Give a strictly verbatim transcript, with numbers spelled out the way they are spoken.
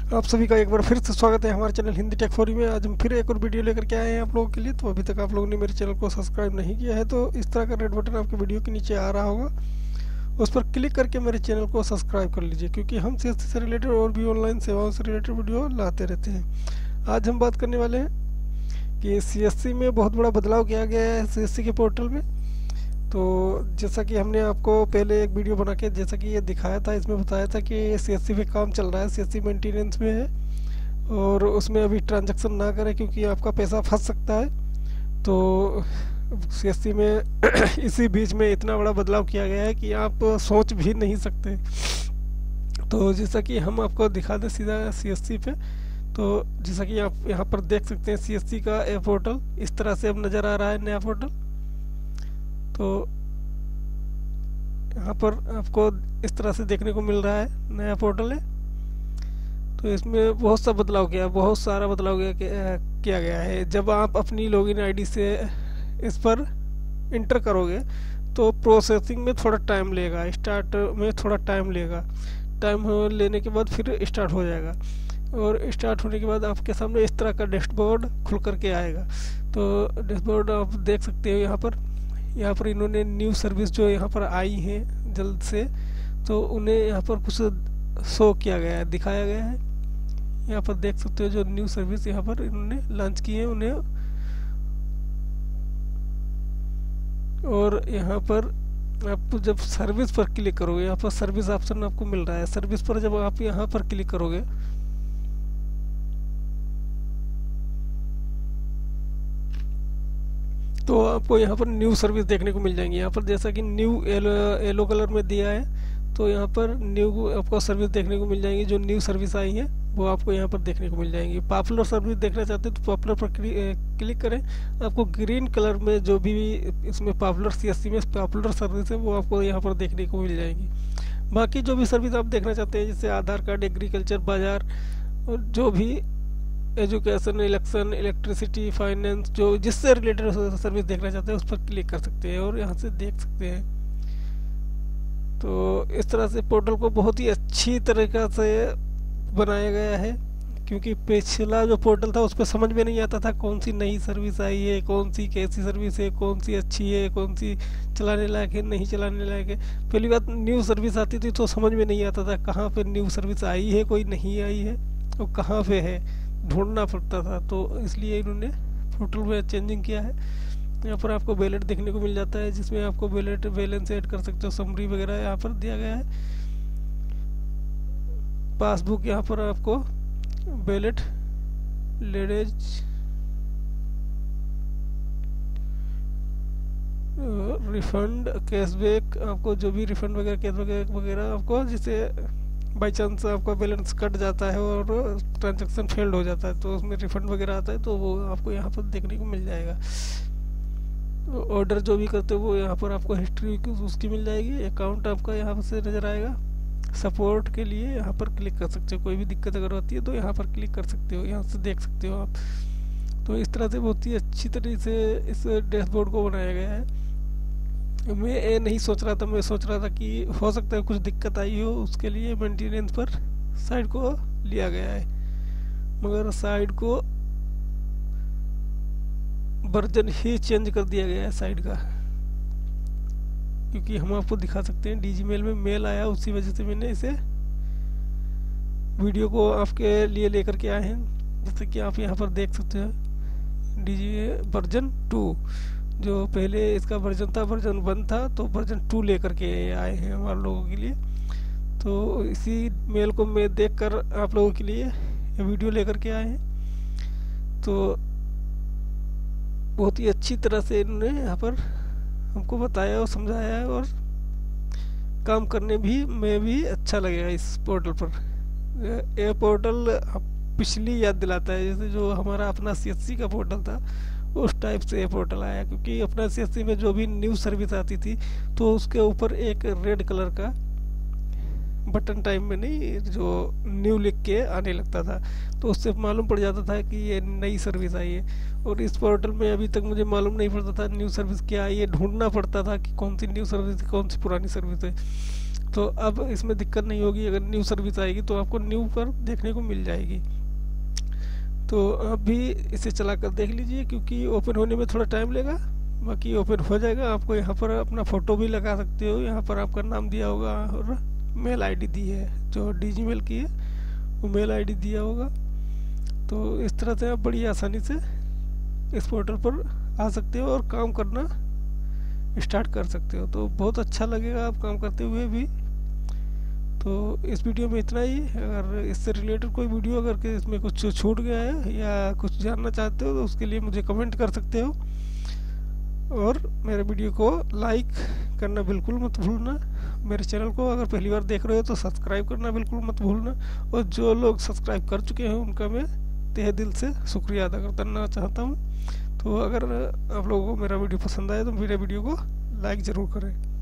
आप सभी का एक बार फिर से स्वागत है हमारे channel Hindi tech for you में। आज हम फिर एक और वीडियो लेकर के आए हैं आप लोगों के लिए। तो अभी तक आप लोगों ने मेरे चैनल को सब्सक्राइब नहीं किया है तो इस तरह का रेड बटन आपके वीडियो के नीचे आ रहा होगा, उस पर क्लिक करके मेरे चैनल को सब्सक्राइब कर लीजिए, क्योंकि हम सीएससी से रिलेटेड और भी ऑनलाइन सेवाओं से रिलेटेड वीडियो लाते रहते हैं। आज हम बात करने वाले हैं कि सीएससी में बहुत बड़ा बदलाव किया गया है सीएससी के पोर्टल में। तो जैसा कि हमने आपको पहले एक वीडियो बना के जैसा कि ये दिखाया था, इसमें बताया था कि सीएससी पे काम चल रहा है, सीएससी मेंटेनेंस में है और उसमें अभी ट्रांजैक्शन ना करें क्योंकि आपका पैसा फंस सकता है। तो सीएससी में इसी बीच में इतना बड़ा बदलाव किया गया है कि आप सोच भी नहीं सकते। तो जैसा कि हम आपको दिखा दें सीधा सीएससी पे, तो जैसा कि आप यहाँ पर देख सकते हैं सीएससी का ए पोर्टल इस तरह से अब नज़र आ रहा है, नया पोर्टल। तो यहाँ पर आपको इस तरह से देखने को मिल रहा है, नया पोर्टल है। तो इसमें बहुत सा बदलाव किया बहुत सारा बदलाव किया, किया गया है। जब आप अपनी लॉगिन आईडी से इस पर इंटर करोगे तो प्रोसेसिंग में थोड़ा टाइम लेगा, स्टार्ट में थोड़ा टाइम लेगा। टाइम लेने के बाद फिर स्टार्ट हो जाएगा और स्टार्ट होने के बाद आपके सामने इस तरह का डैशबोर्ड खुल करके आएगा। तो डैशबोर्ड आप देख सकते हो यहाँ पर यहाँ पर इन्होंने न्यू सर्विस जो यहाँ पर आई हैं जल्द से, तो उन्हें यहाँ पर कुछ शो किया गया है, दिखाया गया है। यहाँ पर देख सकते हो जो न्यू सर्विस यहाँ पर इन्होंने लॉन्च की है उन्हें। और यहाँ पर आप जब सर्विस पर क्लिक करोगे, यहाँ पर सर्विस ऑप्शन आपको मिल रहा है। सर्विस पर जब आप यहाँ पर क्लिक करोगे तो आपको यहाँ पर न्यू सर्विस देखने को मिल जाएंगी। यहाँ पर जैसा कि न्यू येलो येलो कलर में दिया है, तो यहाँ पर न्यू आपको सर्विस देखने को मिल जाएंगी। जो न्यू सर्विस आई है वो आपको यहाँ पर देखने को मिल जाएंगी। पॉपुलर सर्विस देखना चाहते हैं तो पॉपुलर पर क्लिक करें, आपको ग्रीन कलर में जो भी इसमें पॉपुलर सीएससी में पॉपुलर सर्विस है वो आपको यहाँ पर देखने को मिल जाएंगी। बाकी जो भी सर्विस आप देखना चाहते हैं जैसे आधार कार्ड, एग्रीकल्चर, बाजार और जो भी एजुकेशन, इलेक्शन, इलेक्ट्रिसिटी, फाइनेंस, जो जिससे रिलेटेड सर्विस देखना चाहते हैं उस पर क्लिक कर सकते हैं और यहाँ से देख सकते हैं। तो इस तरह से पोर्टल को बहुत ही अच्छी तरीक़ा से बनाया गया है, क्योंकि पिछला जो पोर्टल था उस पर समझ में नहीं आता था कौन सी नई सर्विस आई है, कौन सी कैसी सर्विस है, कौन सी अच्छी है, कौन सी चलाने लायक है, नहीं चलाने लायक है। पहली बात, न्यू सर्विस आती थी तो समझ में नहीं आता था कहाँ पे न्यू सर्विस आई है, कोई नहीं आई है और कहाँ पे है, ढूंढना पड़ता था। तो इसलिए इन्होंने पोर्टल में चेंजिंग किया है। यहाँ पर आपको बैलेट देखने को मिल जाता है जिसमें आपको बैलेट बैलेंस ऐड कर सकते हो, समरी वगैरह यहाँ पर दिया गया है। पासबुक यहाँ पर आपको बैलेट, लेडेज, रिफंड, कैशबैक, आपको जो भी रिफंड वगैरह कैशबैक वगैरह आपको, जिसे बाई चांस आपका बैलेंस कट जाता है और ट्रांजैक्शन फेल्ड हो जाता है तो उसमें रिफंड वगैरह आता है तो वो आपको यहाँ पर देखने को मिल जाएगा। ऑर्डर जो भी करते हो वो यहाँ पर आपको हिस्ट्री उसकी मिल जाएगी। अकाउंट आपका यहाँ से नज़र आएगा। सपोर्ट के लिए यहाँ पर क्लिक कर सकते हो, कोई भी दिक्कत अगर होती है तो यहाँ पर क्लिक कर सकते हो, यहाँ से देख सकते हो आप। तो इस तरह से बहुत ही अच्छी तरीके से इस डैशबोर्ड को बनाया गया है। मैं ये नहीं सोच रहा था, मैं सोच रहा था कि हो सकता है कुछ दिक्कत आई हो, उसके लिए मेंटेनेंस पर साइड को लिया गया है, मगर साइड को वर्जन ही चेंज कर दिया गया है साइड का, क्योंकि हम आपको दिखा सकते हैं डीजी मेल में मेल आया, उसी वजह से मैंने इसे वीडियो को आपके लिए लेकर के आए हैं। जैसे कि आप यहाँ पर देख सकते हैं डीजी वर्जन टू, जो पहले इसका वर्जन था वर्जन वन था, तो वर्जन टू लेकर के आए हैं हमारे लोगों के लिए। तो इसी मेल को मैं देखकर आप लोगों के लिए ये वीडियो लेकर के आए हैं। तो बहुत ही अच्छी तरह से इन्होंने यहाँ पर हमको बताया और समझाया है और काम करने भी में भी अच्छा लगेगा इस पोर्टल पर। ये पोर्टल पिछली याद दिलाता है, जैसे जो हमारा अपना सीएससी का पोर्टल था उस टाइप से ये पोर्टल आया, क्योंकि अपना सीएससी में जो भी न्यू सर्विस आती थी तो उसके ऊपर एक रेड कलर का बटन टाइम में नहीं जो न्यू लिख के आने लगता था, तो उससे मालूम पड़ जाता था कि ये नई सर्विस आई है। और इस पोर्टल में अभी तक मुझे मालूम नहीं पड़ता था न्यू सर्विस क्या आई है, ढूंढना पड़ता था कि कौन सी न्यू सर्विस है, कौन सी पुरानी सर्विस है। तो अब इसमें दिक्कत नहीं होगी। अगर न्यू सर्विस आएगी तो आपको न्यू पर देखने को मिल जाएगी। तो अभी इसे चला कर देख लीजिए, क्योंकि ओपन होने में थोड़ा टाइम लेगा, बाकी ओपन हो जाएगा। आपको यहाँ पर अपना फ़ोटो भी लगा सकते हो, यहाँ पर आपका नाम दिया होगा और मेल आईडी दी है, जो डिजीमेल की है वो मेल आईडी दिया होगा। तो इस तरह से आप बड़ी आसानी से इस पोर्टल पर आ सकते हो और काम करना स्टार्ट कर सकते हो। तो बहुत अच्छा लगेगा आप काम करते हुए भी। तो इस वीडियो में इतना ही। अगर इससे रिलेटेड कोई वीडियो अगर कि इसमें कुछ छूट गया है या कुछ जानना चाहते हो तो उसके लिए मुझे कमेंट कर सकते हो। और मेरे वीडियो को लाइक करना बिल्कुल मत भूलना। मेरे चैनल को अगर पहली बार देख रहे हो तो सब्सक्राइब करना बिल्कुल मत भूलना। और जो लोग सब्सक्राइब कर चुके हैं उनका मैं तहे दिल से शुक्रिया अदा करना चाहता हूँ। तो अगर आप लोगों को मेरा वीडियो पसंद आए तो मेरे वीडियो को लाइक ज़रूर करें।